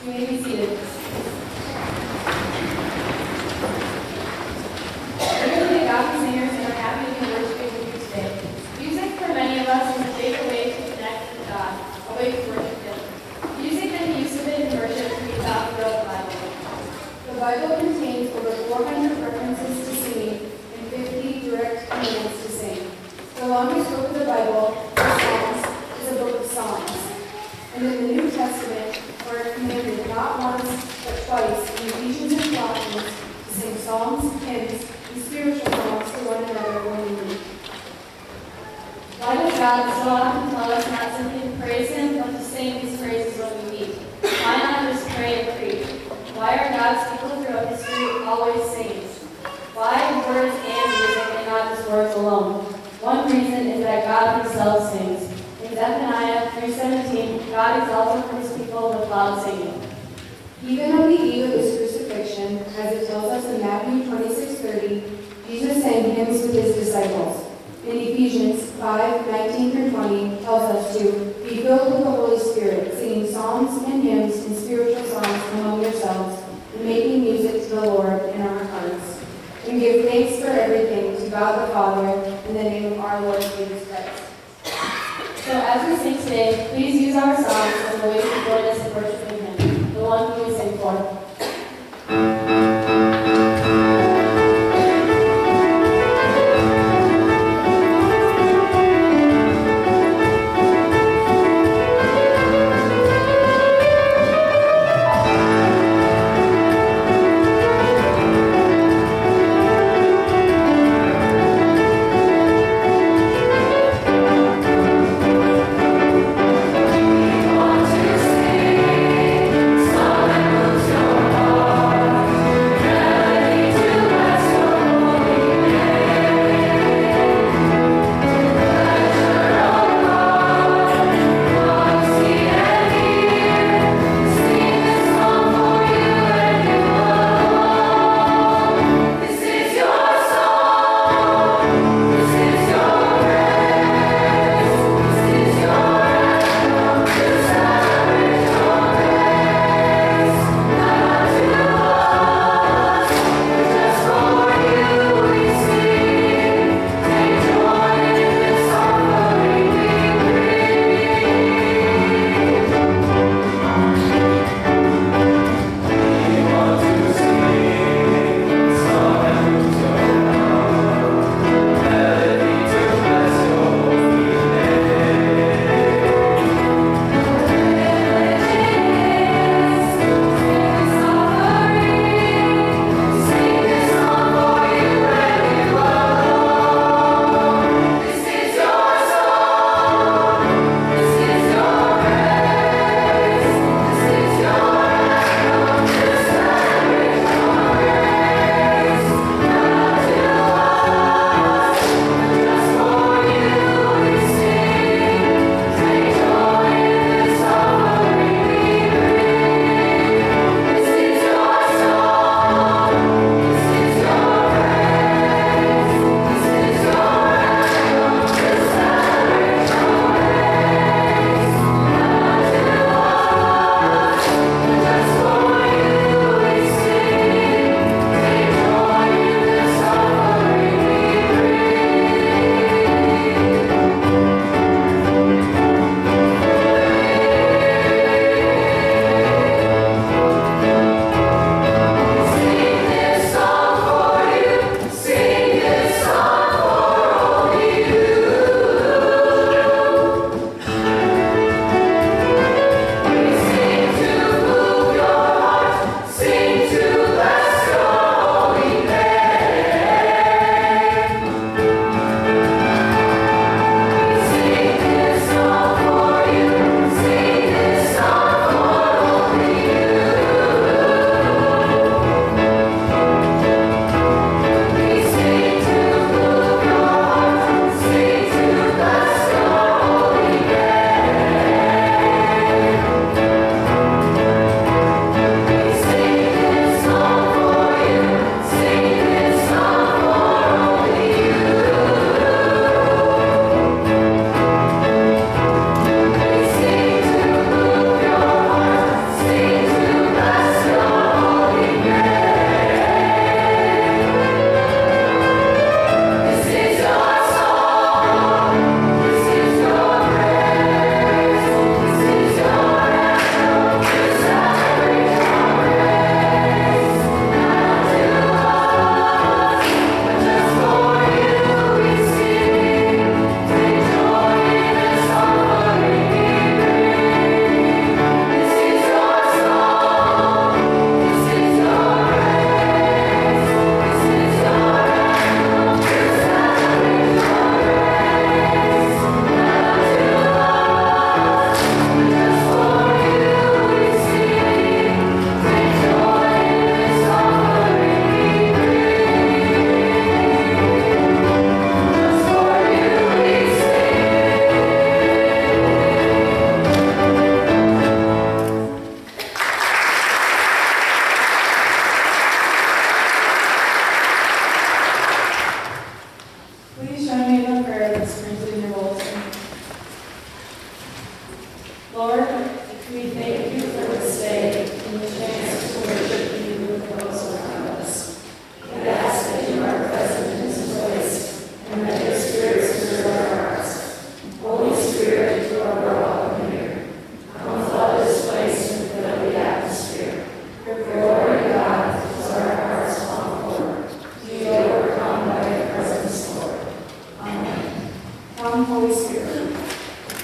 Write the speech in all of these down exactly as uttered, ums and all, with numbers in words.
You may be seated. We are the Agape singers and are happy to be worshiping with you today. Music for many of us is a favorite way to connect with God, a way to worship Him. Music and the use of it in worship can be found throughout the Bible. The Bible contains over four hundred references to singing and fifty direct commands to sing. The longest book of the Bible, the Psalms, is a book of songs. And in the New Testament, we're commanded not once, but twice in Ephesians and Colossians to sing psalms, hymns, and spiritual songs to one another when we meet. Why does God so often tell us not simply to praise Him, but to sing His praises when we meet? Why not just pray and preach? Why are God's people throughout history always singing? Why words and music and not just words alone? One reason is that God Himself sings. In Zephaniah three seventeen, God exalts over His people with loud singing. Even on the eve of His crucifixion, as it tells us in Matthew twenty-six thirty, Jesus sang hymns with His disciples. In Ephesians five nineteen through twenty tells us to be filled with the Holy Spirit, singing psalms and hymns and spiritual songs among yourselves, and making music to the Lord in our hearts. And give thanks for everything to God the Father in the name of our Lord Jesus Christ. So as we sing today, please use our songs as a way to join us in worshiping Him, the one who we sing for. Want to sing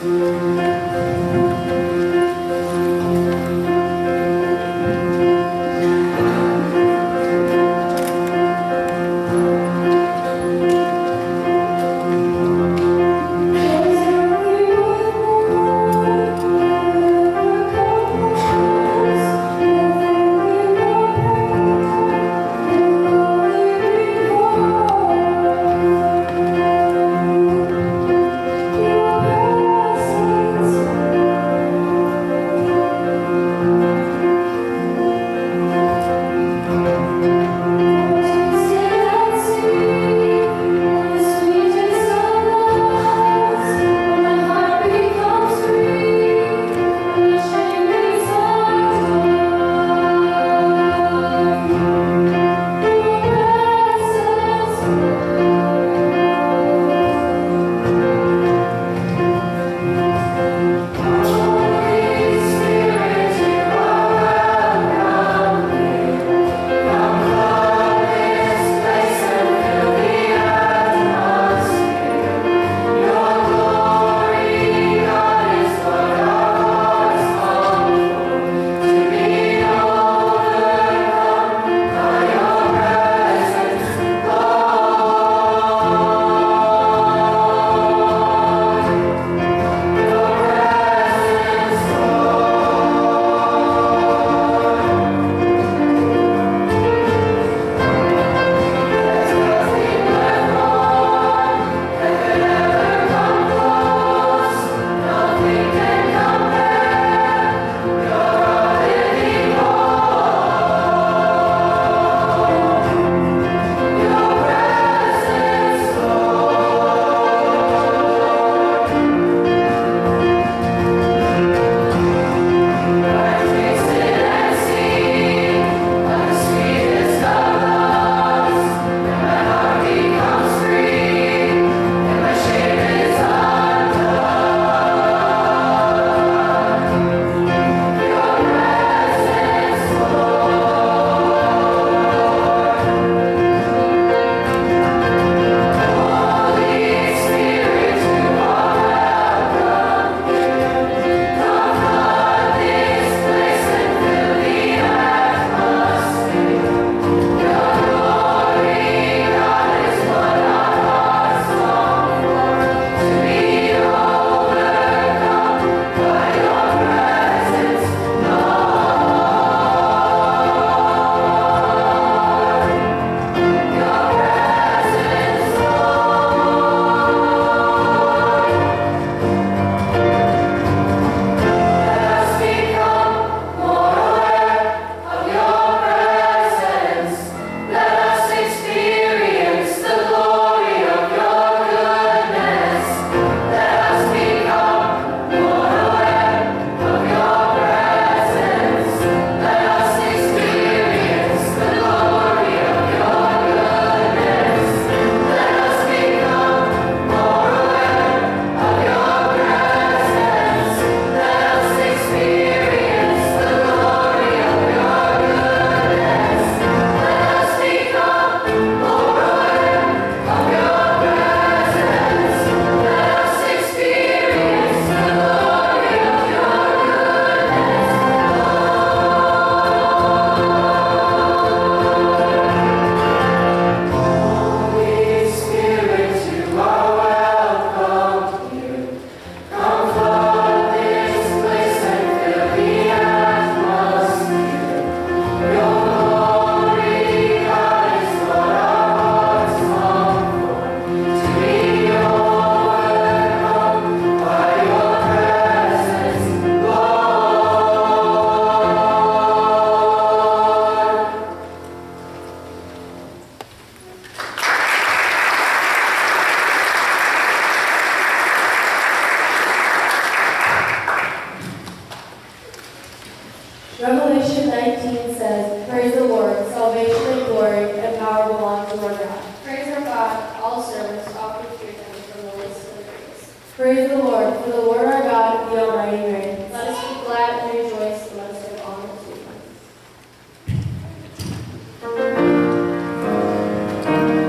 Revelation nineteen says, "Praise the Lord, salvation and glory and power belong to our God." Praise our God, all servants offer to him from the lists of the grace. Praise the Lord, for the Lord our God, the Almighty reigns. Let us be glad and rejoice, and let us give honor to him.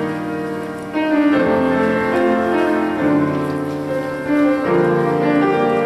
Thank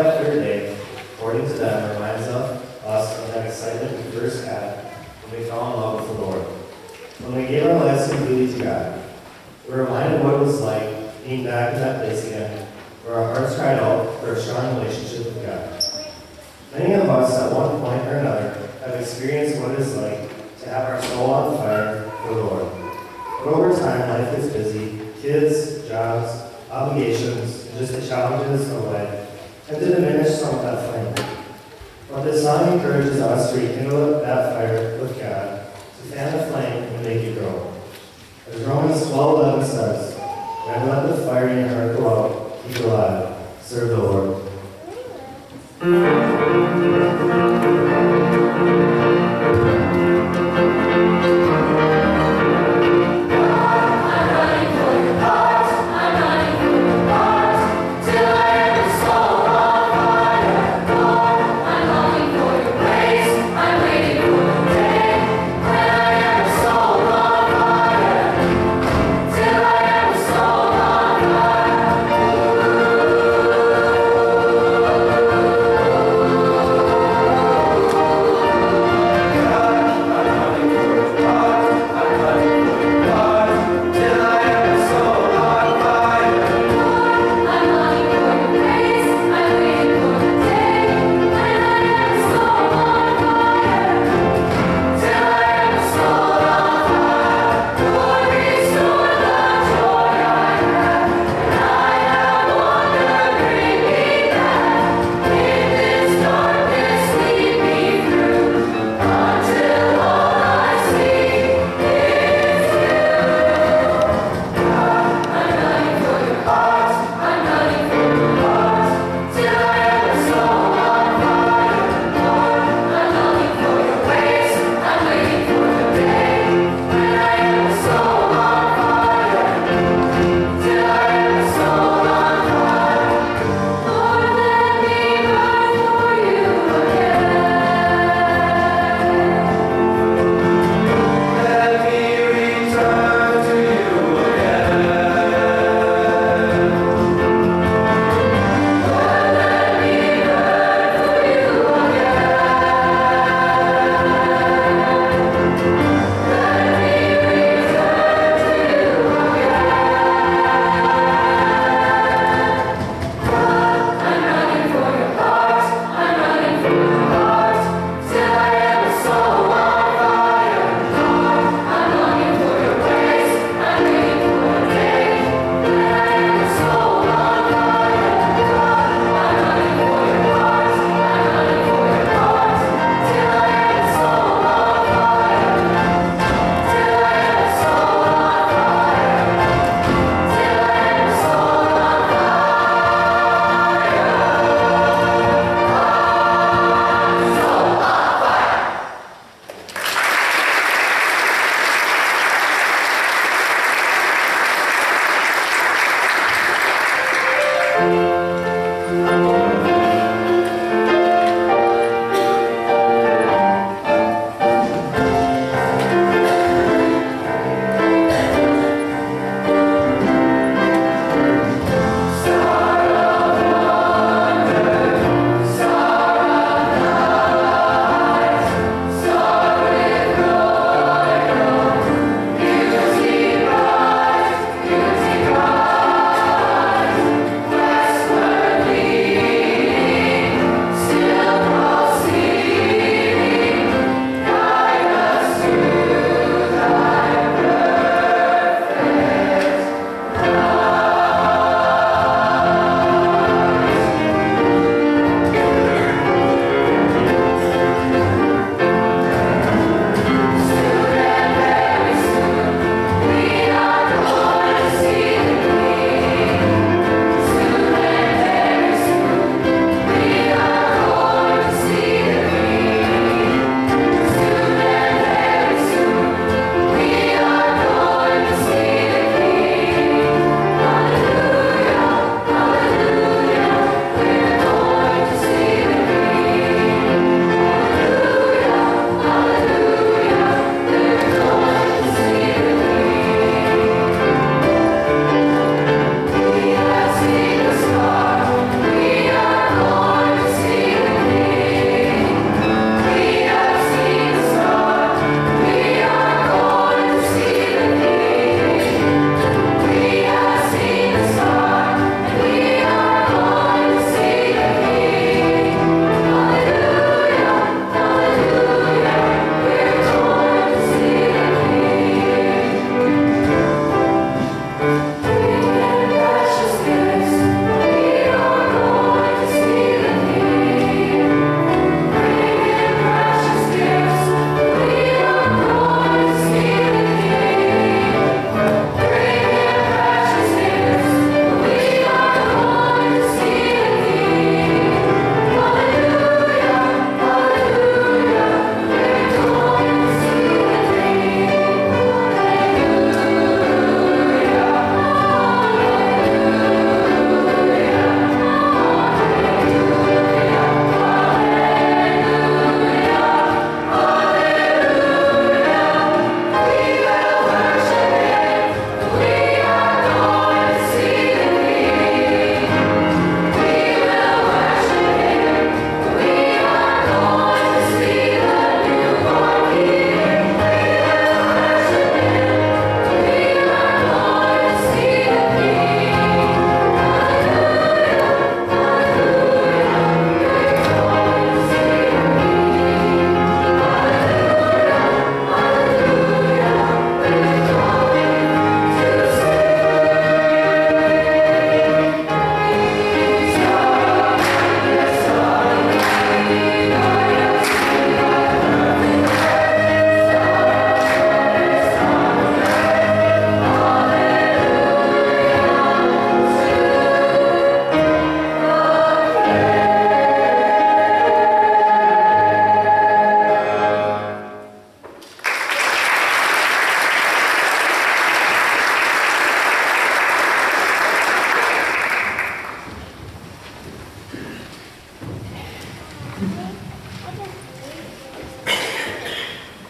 that third day, according to them, reminds of us of that excitement we first had when we fell in love with the Lord. When we gave our lives completely to God, we're reminded what it was like being back in that place again, where our hearts cried out for a strong relationship with God. Many of us, at one point or another, have experienced what it is like to have our soul on fire for the Lord. But over time, life gets busy. Kids, jobs, obligations, and just the challenges of life tend to diminish some of that flame. But this song encourages us to rekindle that fire with God, to fan the flame and make it grow. As Romans twelve eleven says, "Never let the fire in your heart go out. Keep it alive. Serve the Lord." Till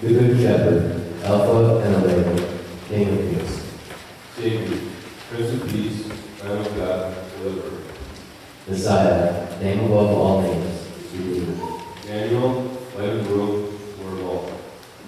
the Good Shepherd, Alpha and Omega, King of Kings. David, Prince of Peace, Lamb of God, deliverer. Messiah, name above all names, Redeemer. Daniel, light of the world, Lord of all.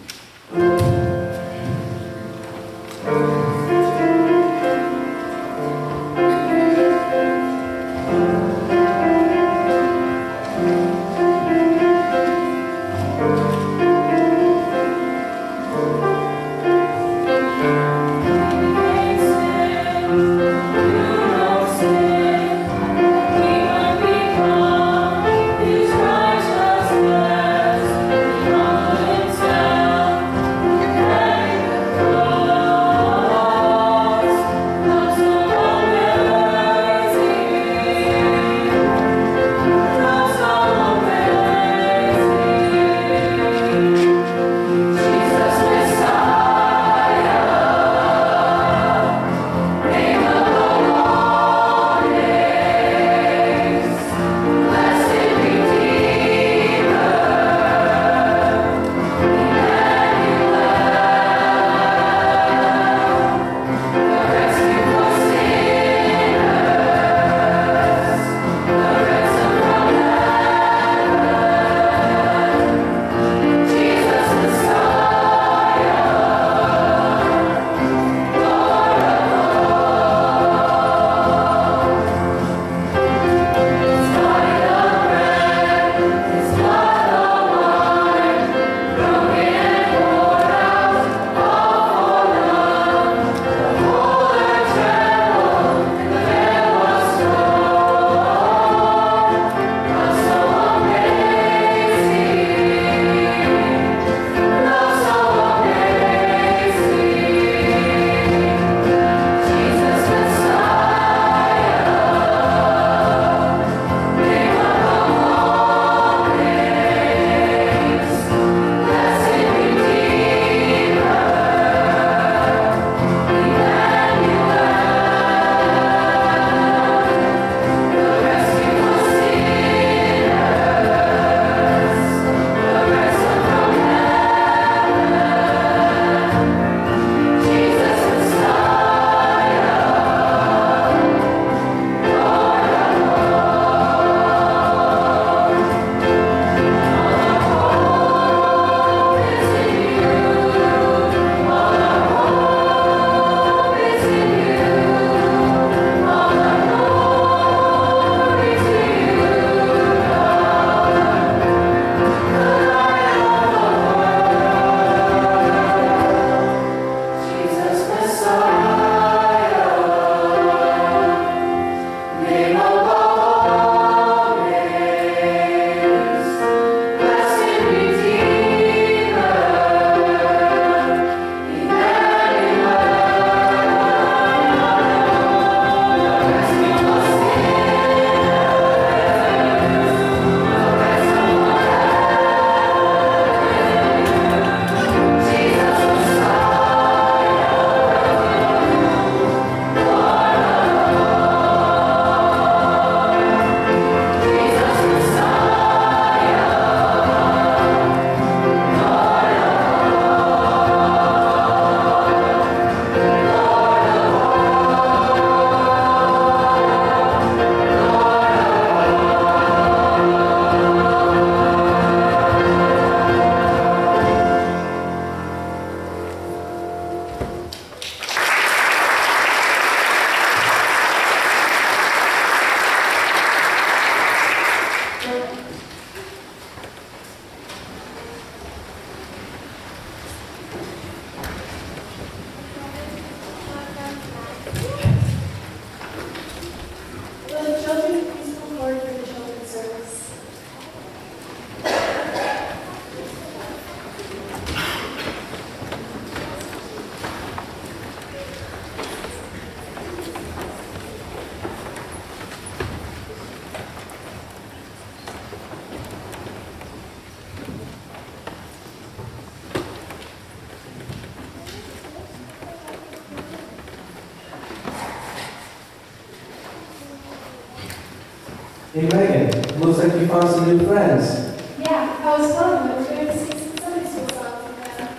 Hey Megan, looks like you found some new friends. Yeah, I was telling them we're going to sing some Sunday school songs together.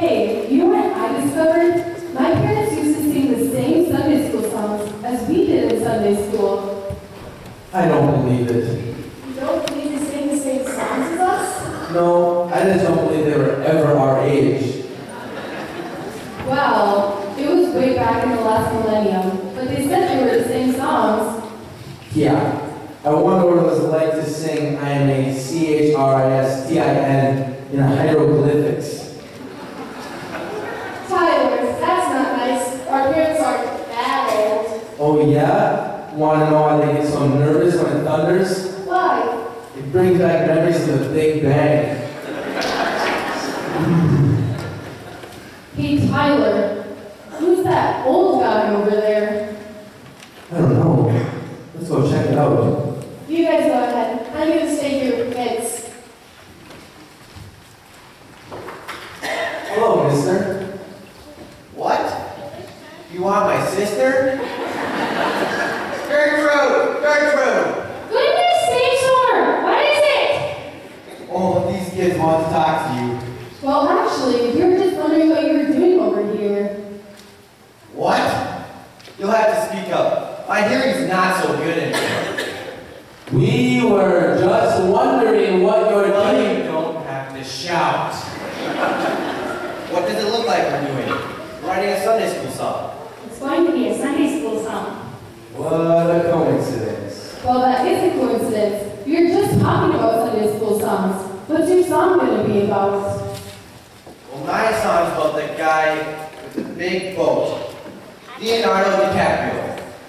Hey, you know what I discovered? My parents used to sing the same Sunday school songs as we did in Sunday school. I don't believe it. You don't believe they sing the same songs as us? No, I just don't believe they were ever our age. Well, it was way back in the last millennium, but they said they were the same songs. Yeah. I wonder what it was like to sing I am a C H R I S T I N in hieroglyphics. Tyler, that's not nice. Our parents aren't that old. Oh yeah? Want to know why they get so nervous when it thunders? Why? It brings back memories of the Big Bang. Hey, Tyler, who's that old guy over there? I don't know. Let's go check it out. You guys go ahead. I'm going to stay here with kids. Hello, mister. What? You want my sister? Gertrude! Gertrude! Goodness sakes, Homer! What is it? Oh, these kids want to talk to you. Well, actually, we were just wondering what you were doing over here. What? You'll have to speak up. My hearing's not so good anymore. We were just wondering what you're Well, doing. you don't have to shout. What does it look like we're doing? Writing a Sunday school song. It's going to be a Sunday school song. What a coincidence. Well, that is a coincidence. We were just talking about Sunday school songs. What's your song going to be about? Well, my song's about the guy with the big boat. Leonardo DiCaprio.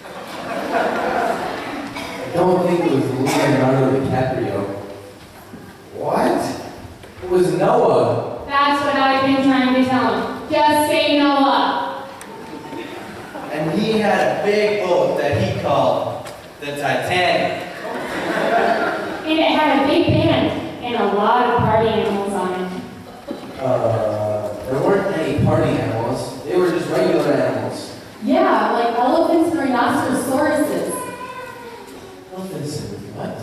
I don't think it was Leonardo DiCaprio. What? It was Noah. That's what I've been trying to tell him. Just say Noah. And he had a big boat that he called the Titanic. And it had a big band and a lot of party animals on it. Uh, there weren't any party animals. They were just regular animals. Yeah, like elephants and rhinocerosauruses. Elephants and what?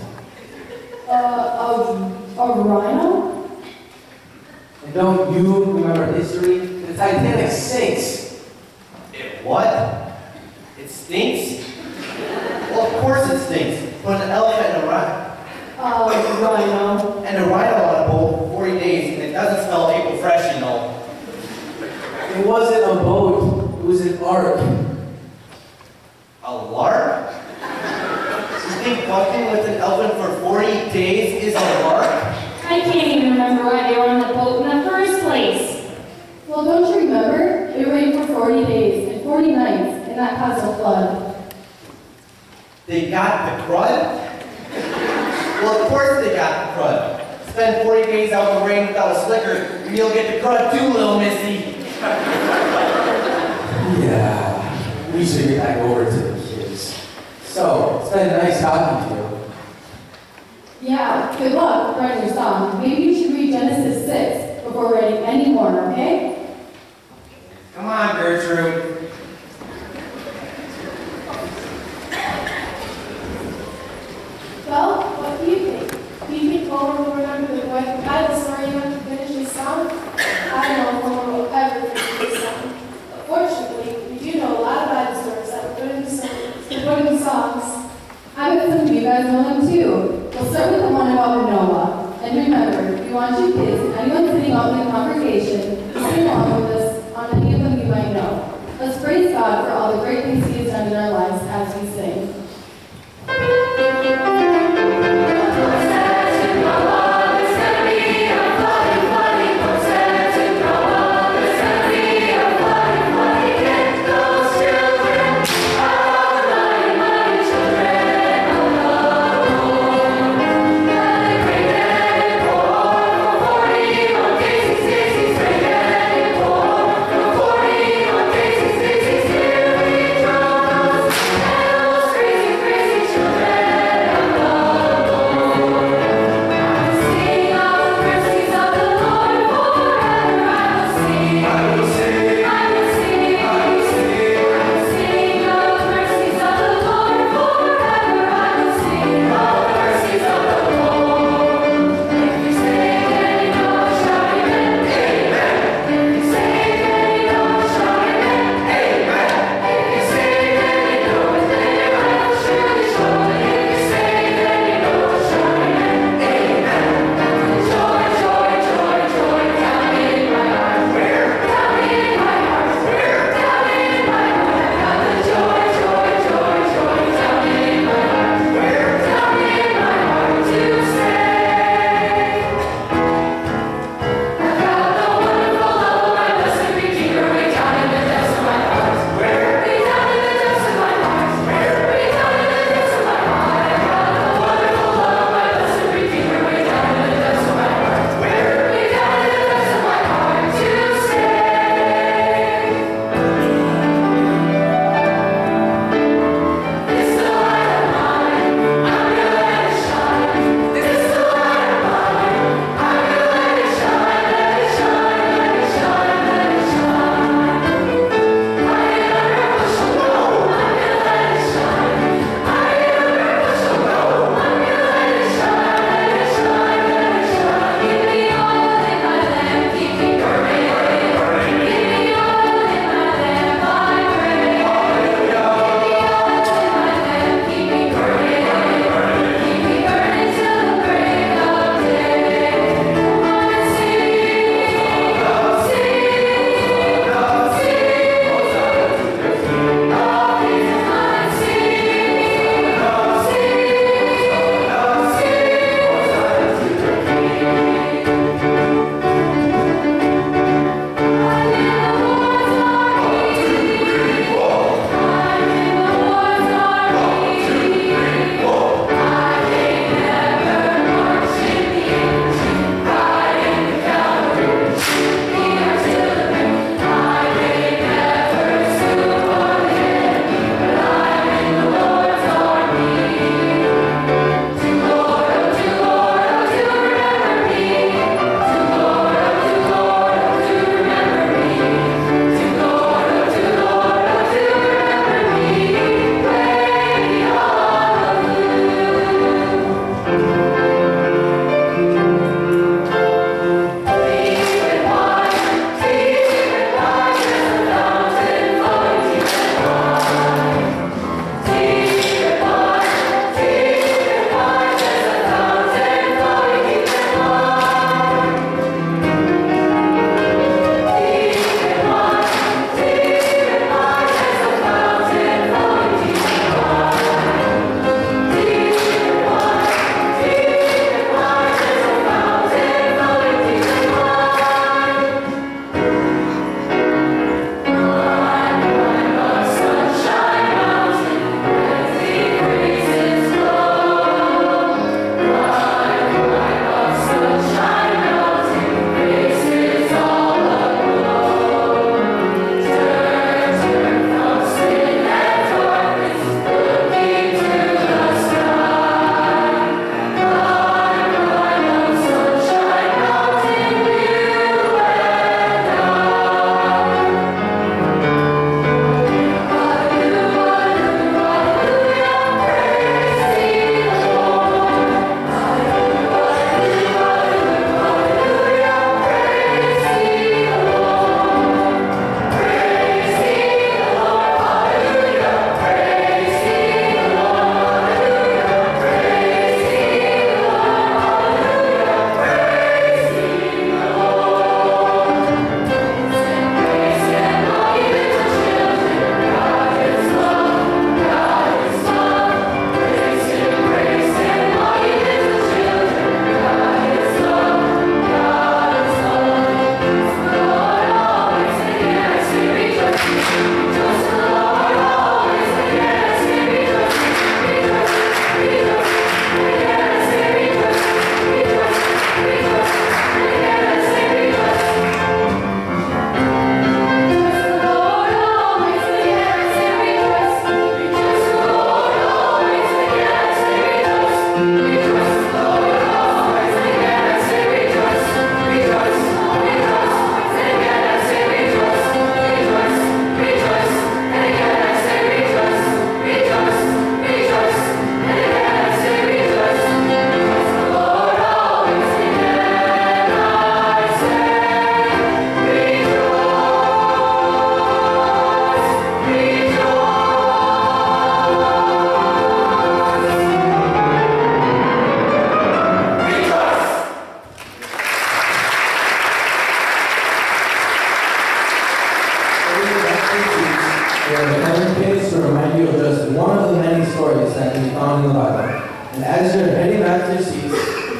Uh, a, a rhino? And don't you remember history? The Titanic sinks. It what? It stinks? Well, of course it stinks. Put an elephant and a rhino, Uh, rhino. and a rhino on a boat for forty days, and it doesn't smell April fresh, you know. It wasn't a boat. It was an ark. A lark? You think bucking with an elephant for forty days is a lark? I can't even remember why they were on the boat in the first place. Well, don't you remember? It rained for forty days and forty nights, and that caused a flood. They got the crud? Well, of course they got the crud. Spend forty days out in the rain without a slicker, and you'll get the crud too, little missy. Yeah, we should get back over to the kids. So, it's been nice talking to you. Yeah, good luck writing your song. Maybe you should read Genesis six before writing any more, okay? Come on, Gertrude. Well, what do you think? Do you think Homer will remember the boy from Bible story when he finished his song? I don't know if Homer will ever finish his song. But fortunately, we do know a lot of Bible stories that were put into songs. Put into songs. I bet some of you guys know them too. We'll start with the one about Noah. And remember, we want you kids and anyone sitting out in the congregation to sing along with us on any of them you might know. Let's praise God for all the great things He has done in our lives as we sing. Forty-one days, sixty-six,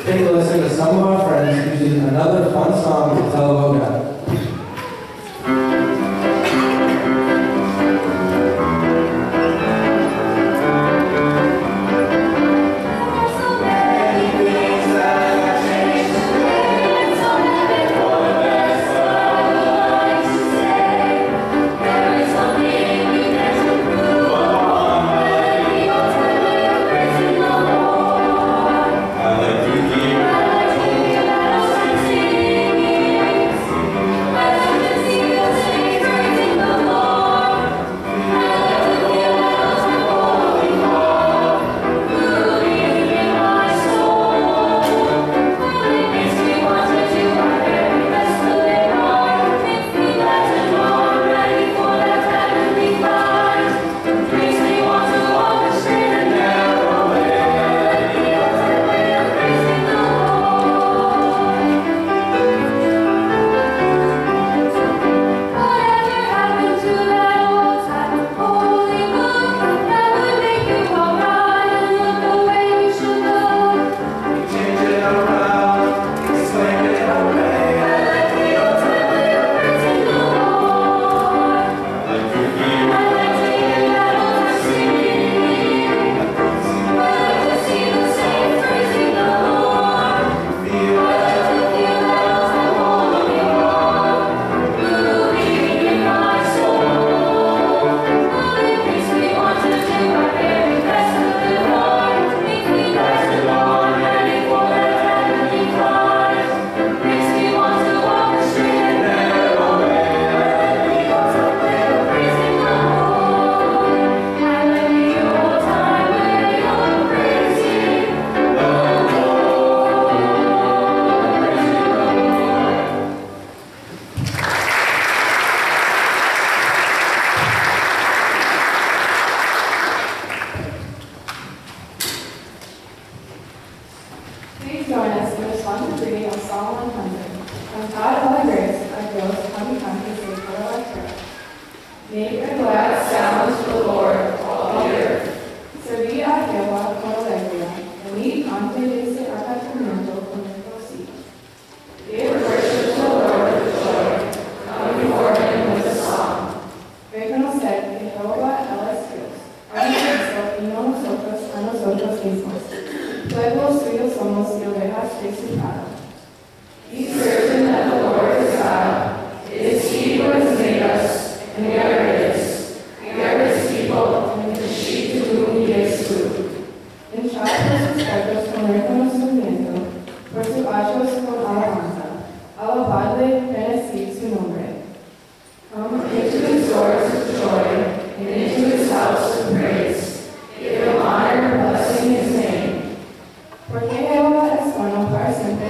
take a listen to some of our friends using another fun song to tell about God. Porque Jehová es bueno para siempre.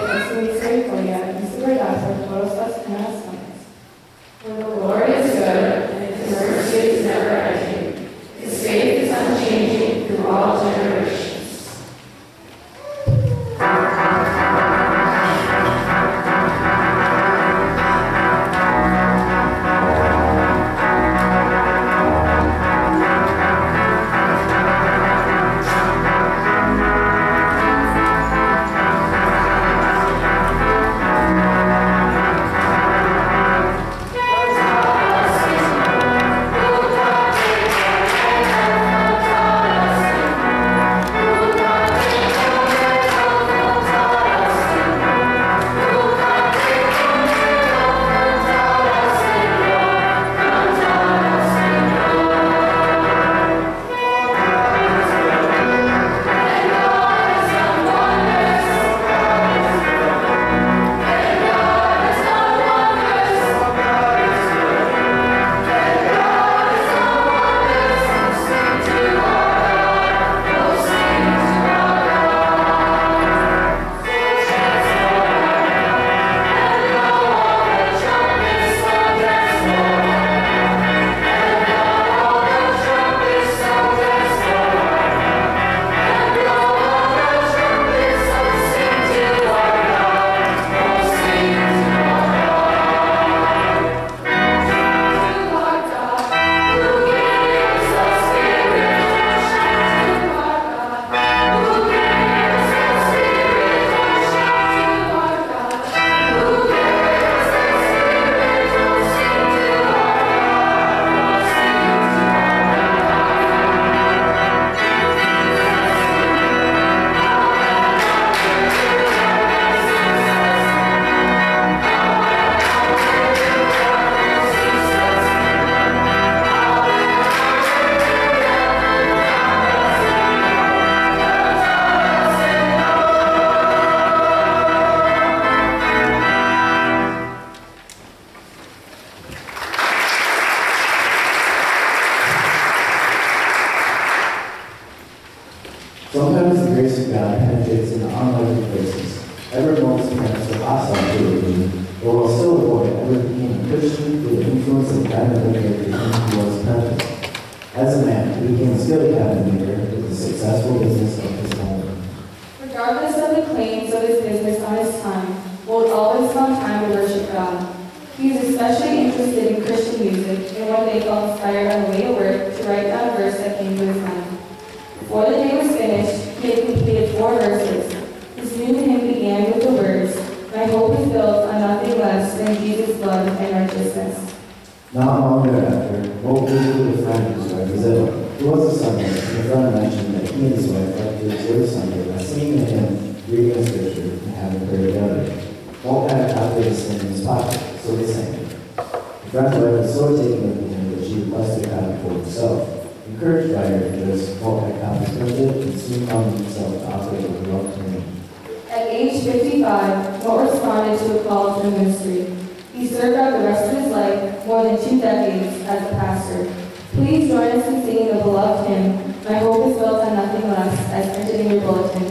Edward Moulton's parents were hostile to religion, but while still a boy, Edward became a Christian through the influence of the cabinet maker to whom he was apprenticed. As a man, he became a skilled cabinet maker with the successful business of his home. Regardless of the claims of his business on his time, Wolt always found time to worship God. He is especially interested in Christian music, and one day felt inspired on the way to work to write down a verse that came to his mind. Before the day was finished, he had completed four verses. His new hymn began with the words, "My hope is built on nothing less than Jesus' blood and righteousness." Not long thereafter, Wolt visited a friend of his wife, Zilla, who was a Sunday, and the friend mentioned that he and his wife liked to observe Sunday by singing a hymn, reading a scripture, and having prayer together. Wolt had a copy of this hymn in his pocket, so they sang it. The friend's wife was so taken with the hymn that she requested a copy for himself. Encouraged by her interest, Wolt had copies printed and soon found himself to operate with a love community. At age fifty-five, Wolt responded to a call to the ministry. He served out the rest of his life, more than two decades, as a pastor. Please join us in singing the beloved hymn, "My hope is built on nothing less," as printed in your bulletin.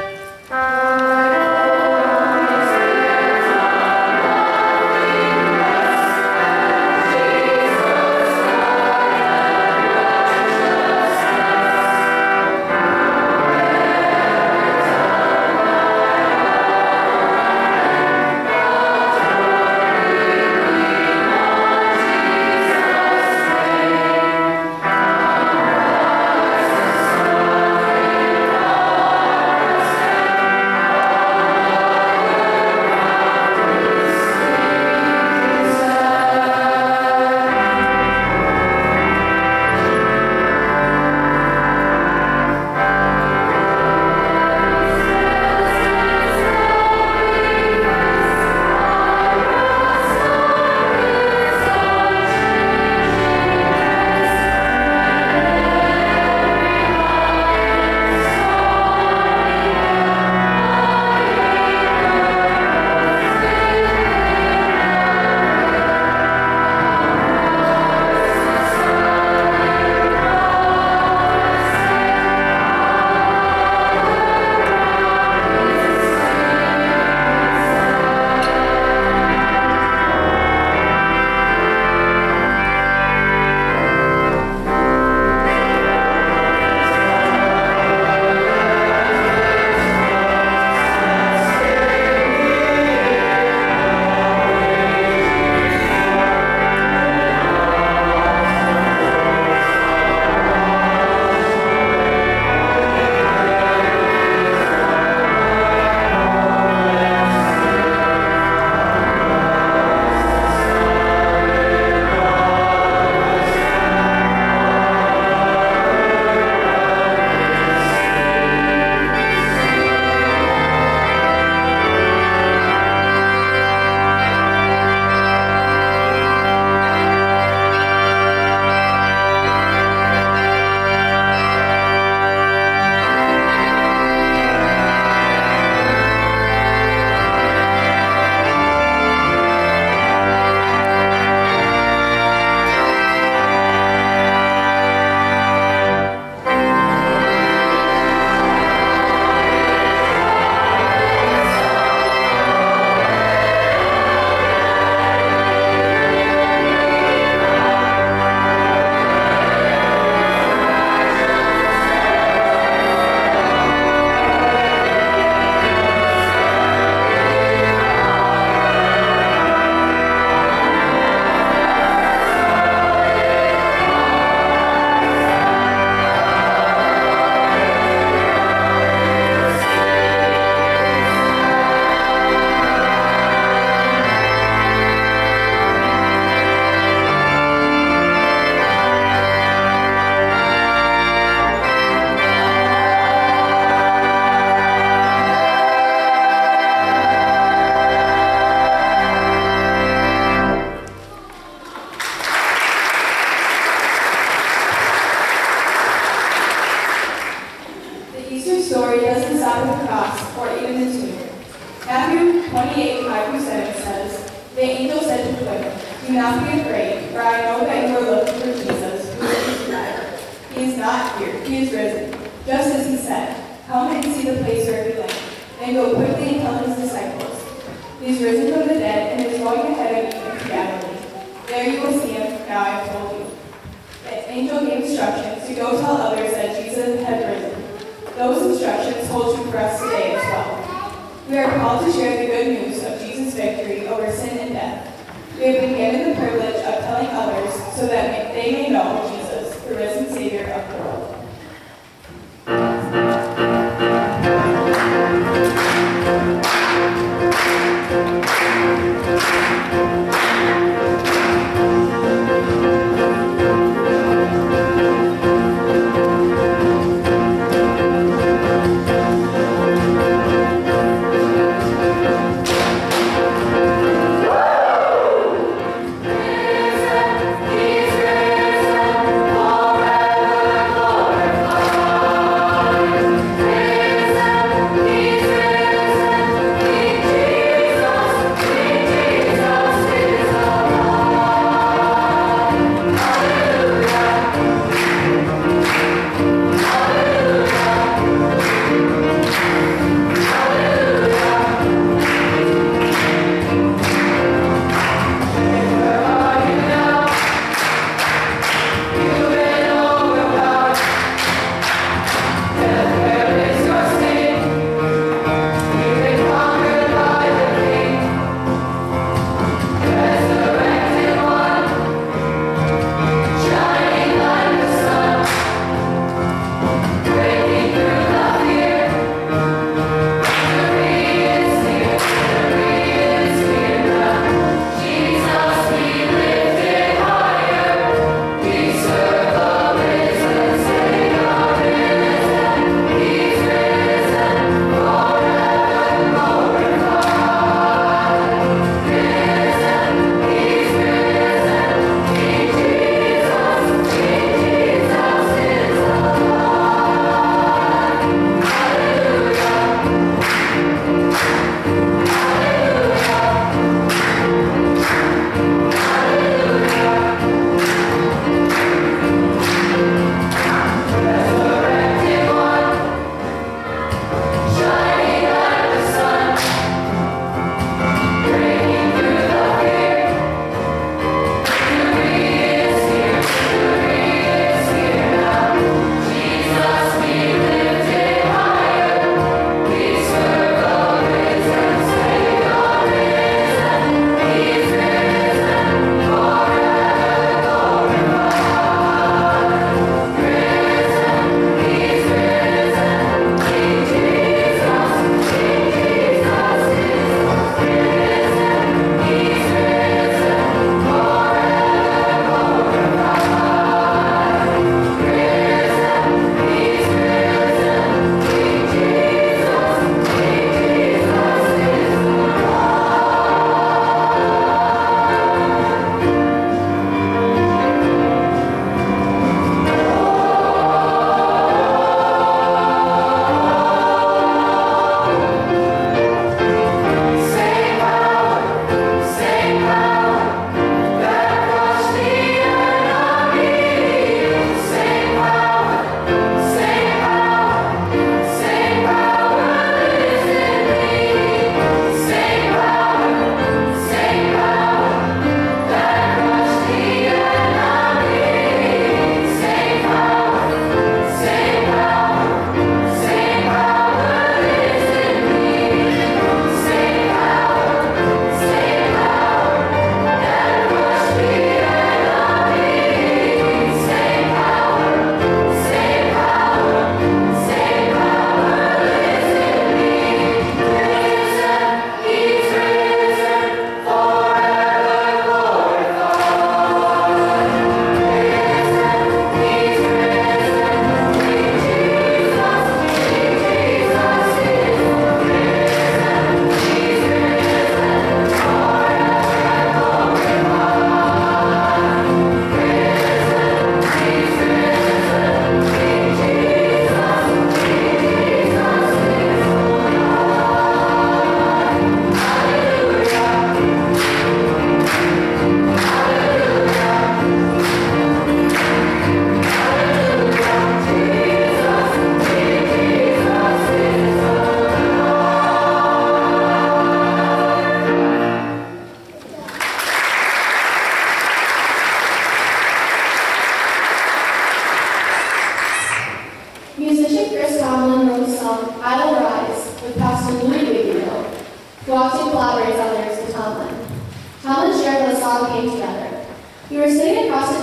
Thank you. I know that you are looking for Jesus, who is crucified. He is not here. He is risen, just as he said. Come and see the place where he lay. Then go quickly and tell his disciples. He is risen from the dead and is going ahead of you into Galilee. There you will see him. Now I have told you. The angel gave instructions to go tell others that Jesus had risen. Those instructions hold true for us today as well. We are called to share the good news of Jesus' victory over sin and death. We have been given the privilege of telling others so that they may know Jesus, the risen Savior of the world. He's risen, forever glorious.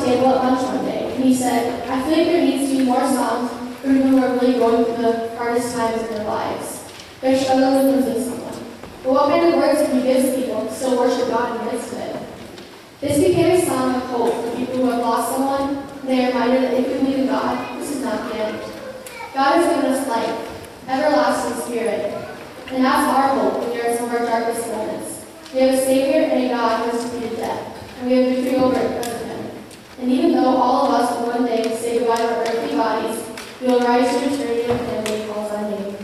the table at lunch one day, and he said, I feel like there needs to be more songs for people who are really going through the hardest times in their lives. They're struggling with losing someone. But what kind of words can he give people to still worship God in the midst of it? This became a song of hope for people who have lost someone, and they are reminded that if we believe in God, this is not the end. God has given us life, everlasting spirit, and that's our hope when we are in some of our darkest moments. We have a Savior and a God who has defeated death, and we have victory over it because of Him. And even though all of us will one day say goodbye to our earthly bodies, we will rise to eternity with Him when He calls our name.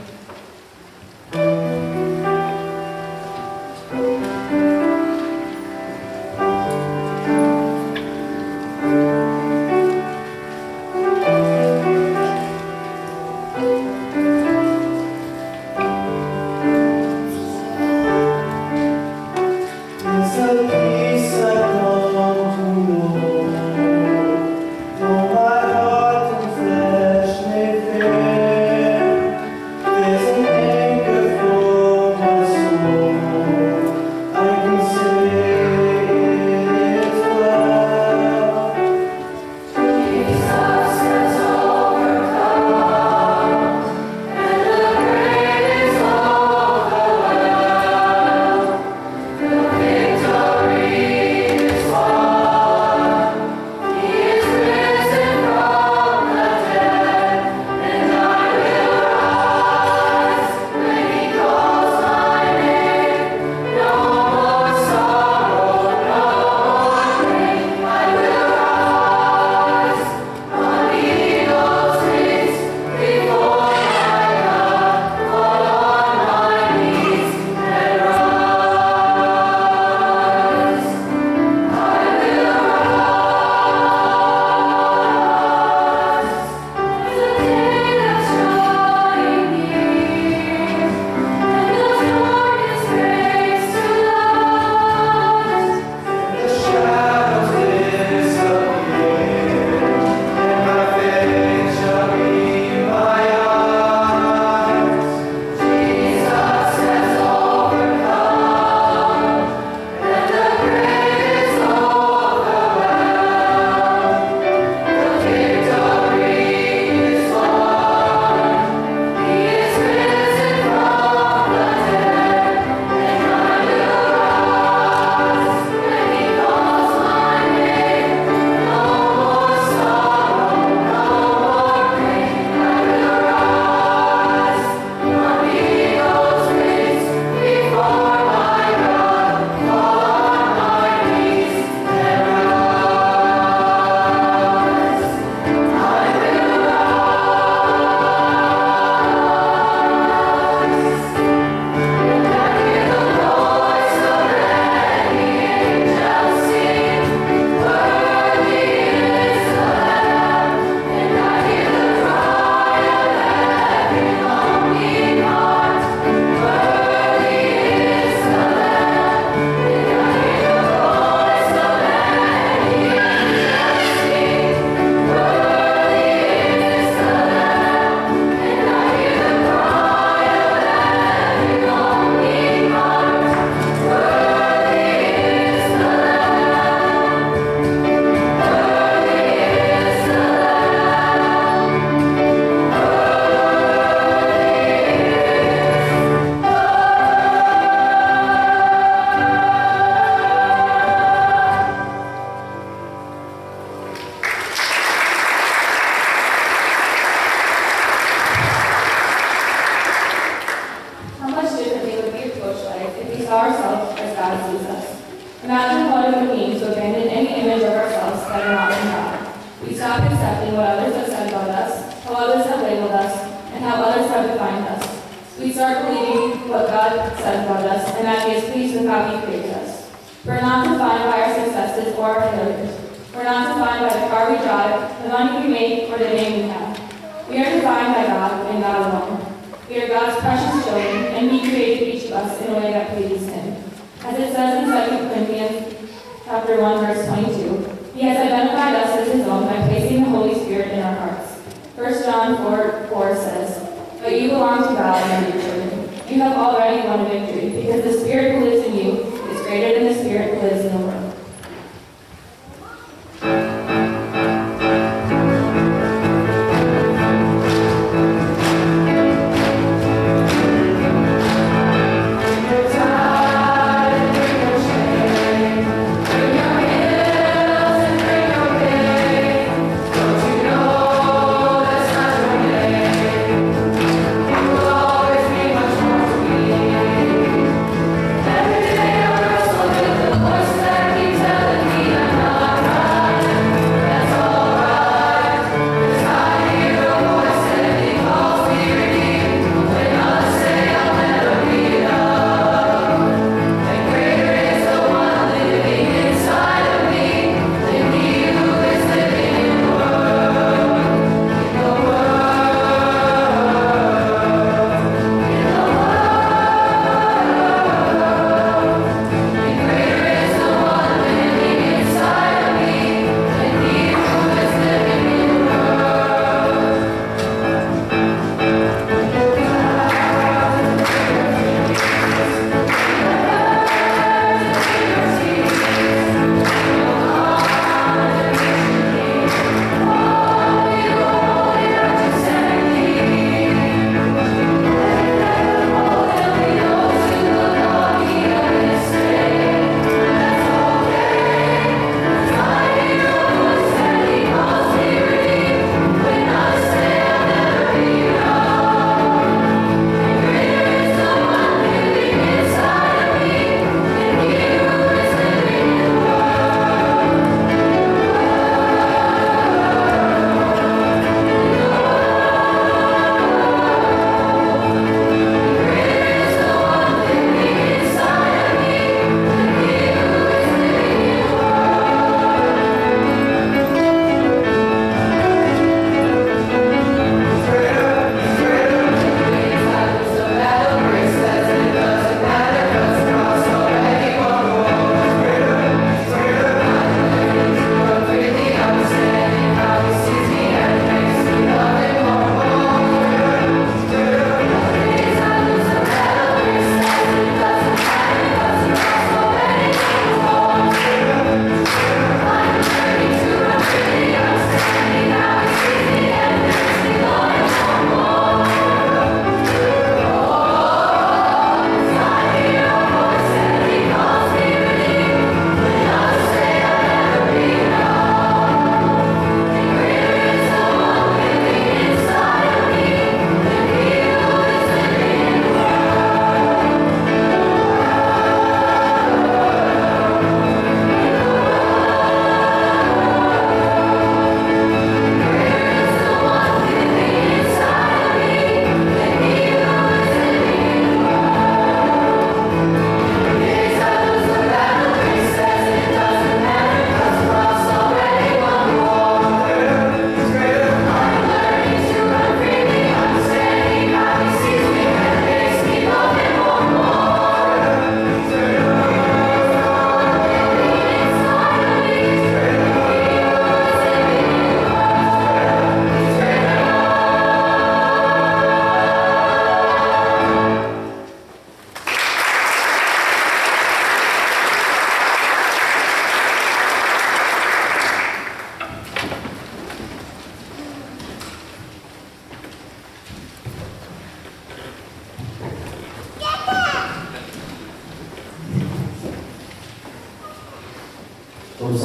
Thank you.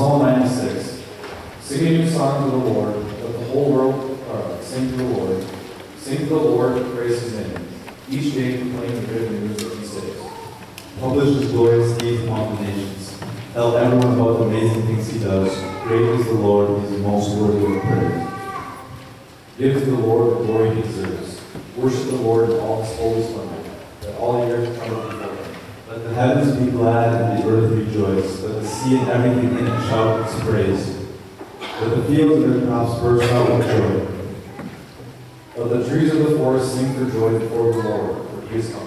Psalm ninety-six. Sing a new song to the Lord, let the whole world uh, sing to the Lord. Sing to the Lord, praise his name. Each day proclaim the good news that he saves. Publish his glorious deeds among the nations. Tell everyone about the amazing things he does. Great is the Lord, he is most worthy of praise. Give to the Lord the glory he deserves. Worship the Lord in all his holy splendor, that all the earth tremble before him. Let the heavens be glad and the earth rejoice. Let the sea and everything in it shout his praise. Let the fields and their crops burst out with joy. Let the trees of the forest sing for joy before the Lord, for he is come.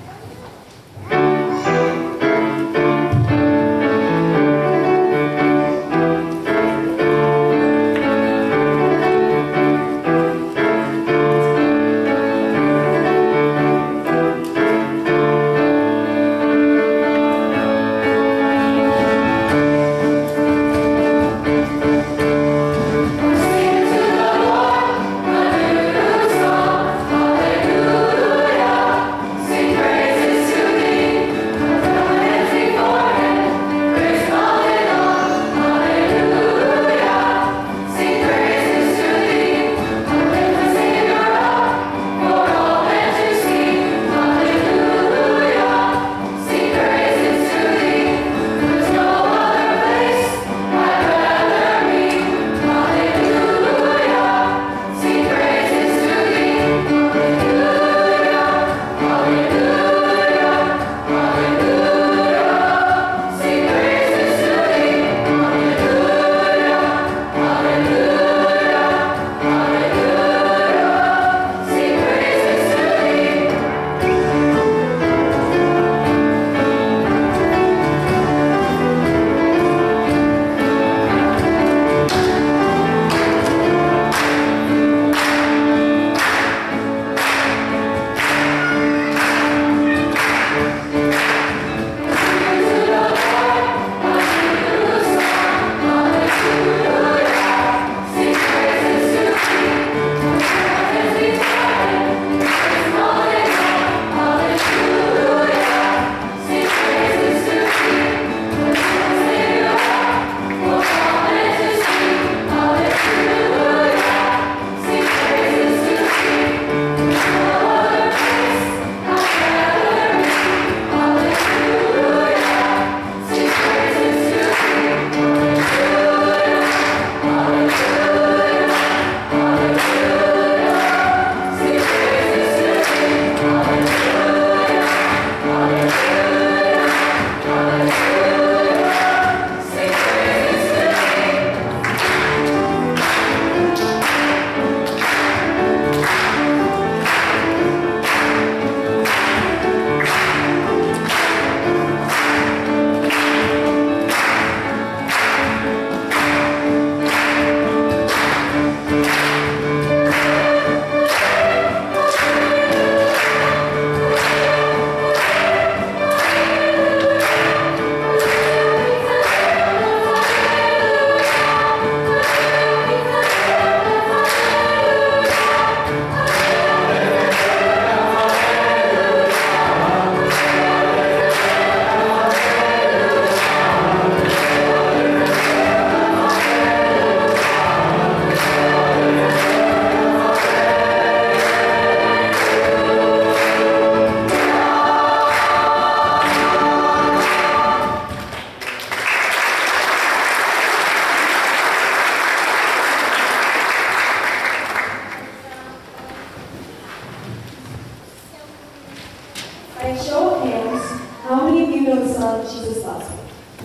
By a show of hands, how many of you know the song Jesus Loves Me?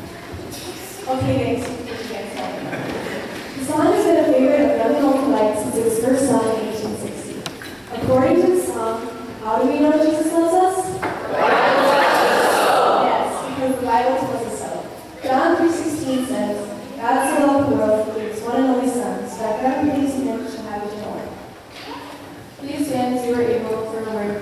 Okay, guys, put your hands down. The song has been a favorite of young adult life since it was first sung in eighteen sixty. According to the song, how do we know Jesus loves us? Yes, because the Bible tells us so. John three sixteen says, God so loved the world, he gave his one and only Son, so that whoever believes in him shall have eternal life. Please stand as you are able for a word.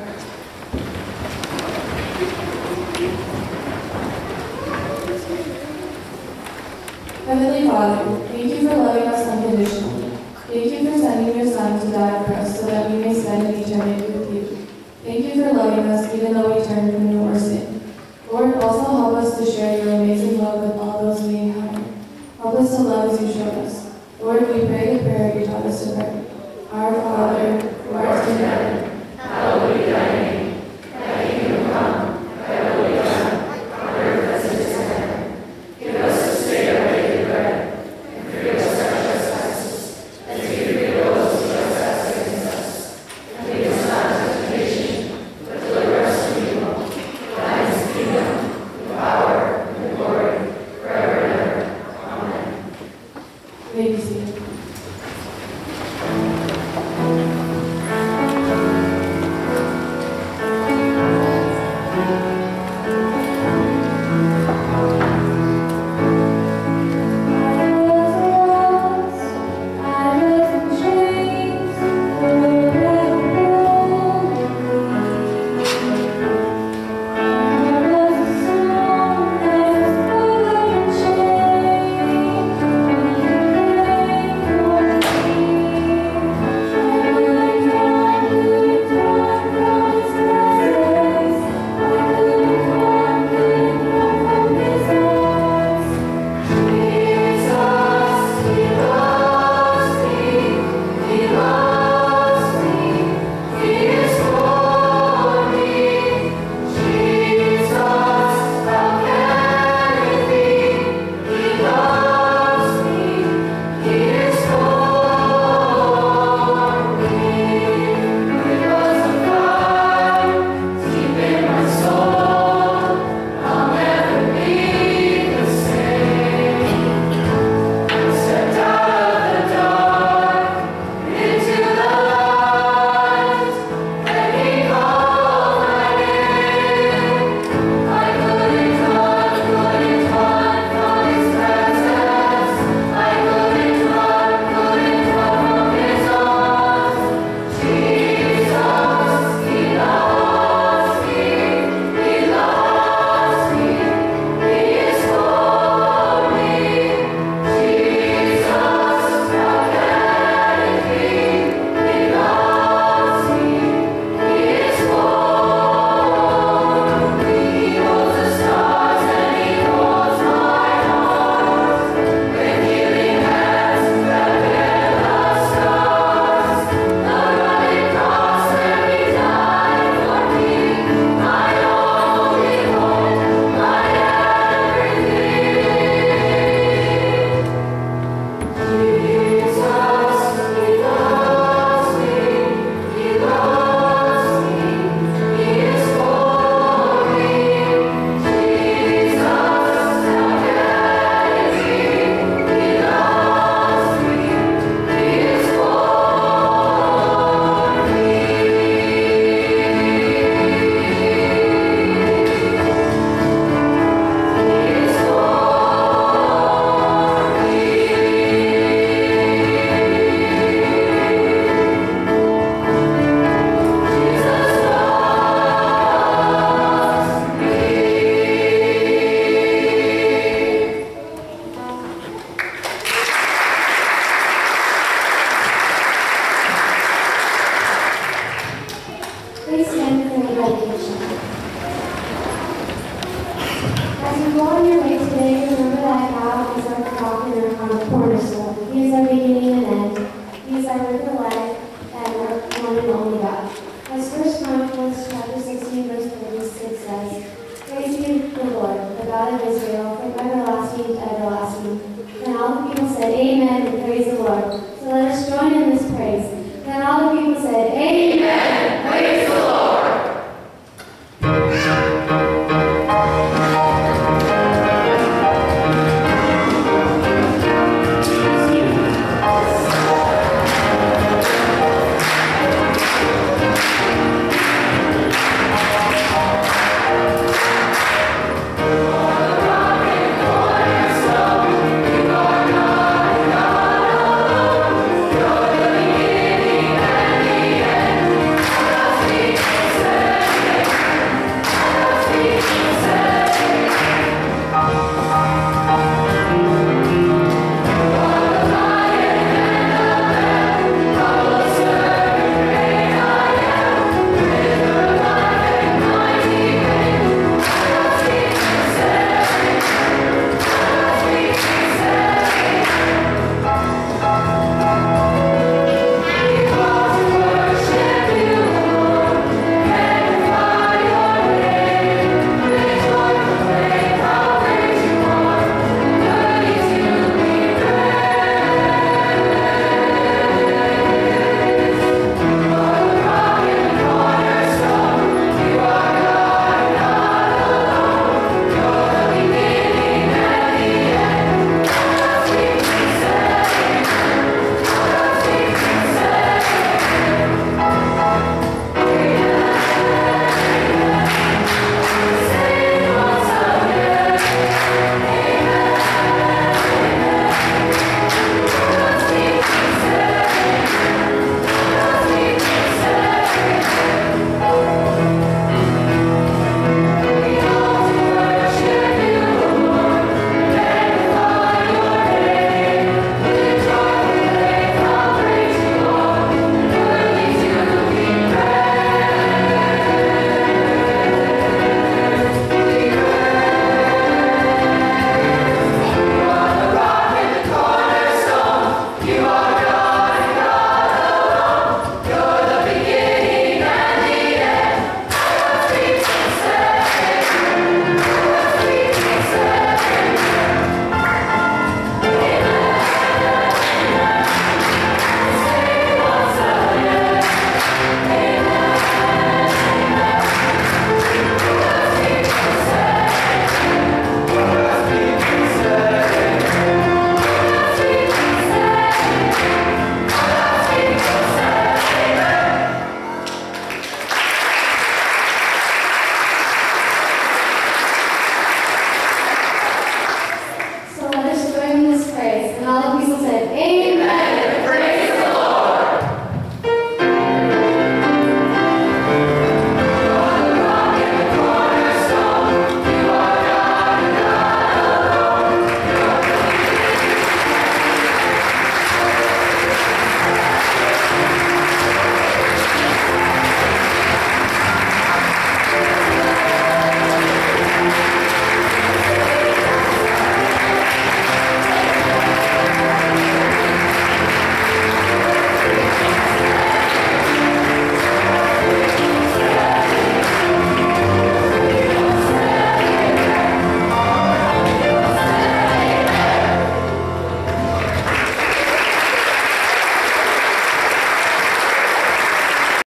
Heavenly Father, thank you for loving us unconditionally. Thank you for sending your Son to die for us so that we may spend an eternity with you. Thank you for loving us even though we turned from your sin. Lord, also help us to share your amazing love with all those we encounter. Help us the prayer you taught us to pray. Our Father, who art in heaven, hallowed be thy name. Thy kingdom come, thy will be done, on earth as it is in heaven. Give us this day our daily bread, and forgive us our trespasses, as we forgive those who trespass against us. And lead us not into temptation, but deliver us from evil. For thine is the kingdom, the power, and the glory, forever and ever. Amen. You may be seated. Please stand for the benediction. As you go on your way today, remember that God is our rock and our cornerstone. He is our beginning and end. He is our river life and our one and only God. As First Chronicles chapter sixteen, verse thirty-six says, "Praise be the Lord, the God of Israel, from everlasting to everlasting." And all the people said, "Amen," and praise the Lord. So let us join in this praise. Then all the people said, "Amen."